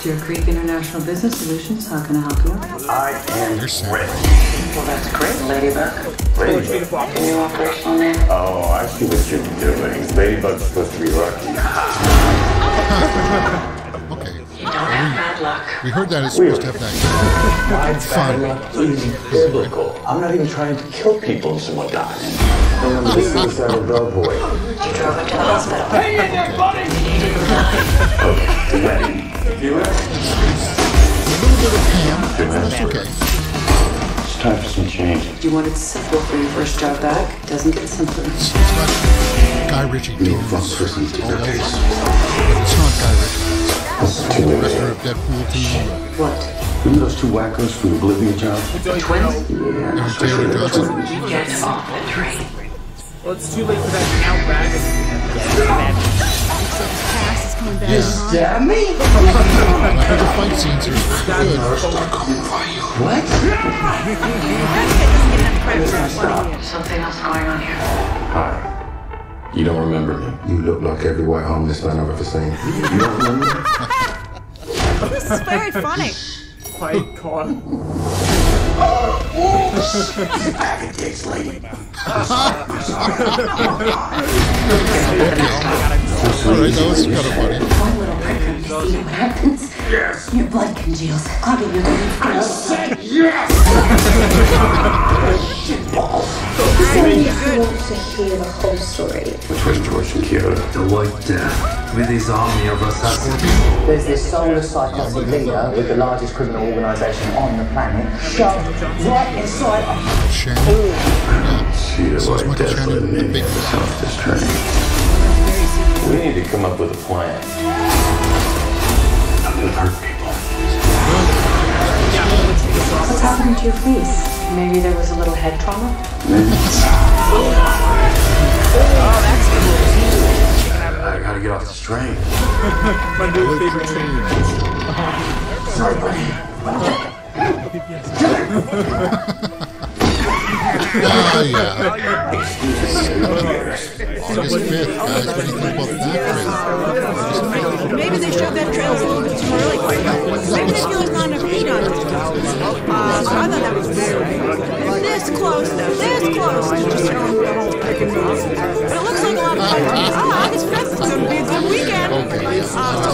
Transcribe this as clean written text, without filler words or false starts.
Dear GEEK International Business Solutions, how can I help you? I am ready. Well, that's great, Ladybug. Ladybug? New operational name? Oh, I see what you're doing. Ladybug's supposed to be lucky. Okay. You don't have bad luck. We heard that it's supposed to have that. My bad luck is biblical. I'm not even trying to kill people and someone dies. And I'm leaving this out of bellboy. You drove him to the hospital. Hang in there, buddy! Okay, ready. Feel it? A little bit of ham. That's okay. It's time for some change. You wanted simple for your first job back. Doesn't get simpler. It's not Guy Ritchie tones all over. But it's not Guy Ritchie. It's too late. Director of Deadpool 2. What? Remember those two wackos from the Oblivion job? The twins? Yeah. Taylor Johnson. Get off the train. Well, it's too late for that outback. You stab me? I think the fight scenes are good. What? Something else going on here. Hi. You don't remember me? You look like every white homeless man I've ever seen. You don't remember me? This is very funny. Fight car. Back at days lady. Alright, that was kind of funny. One little prick on you, see what happens? Yes. Your blood congeals, clogging your veins. I said yes! So you want to hear the whole story? Which was George and Kyoto? The White Death, with his army of assassins. There's this soulless psychotic leader with the largest criminal organisation on the planet, shoved right inside a... Shannon. See the So it's White Michael Death Shannon, living the in big this house this turning. We need to come up with a plan. I'm gonna hurt people. What's happening to your face? Maybe there was a little head trauma? I gotta get off this train. My new favorite train. Sorry, buddy. Yeah. August 5th, guys. What do you think about that trailer? Maybe they showed that trailer a little bit too early. Maybe they feel there's not enough heat on it. So I thought that was very this close to just showing the whole freaking movie. But it looks like a lot of fun. August 5th is going to be a good weekend. So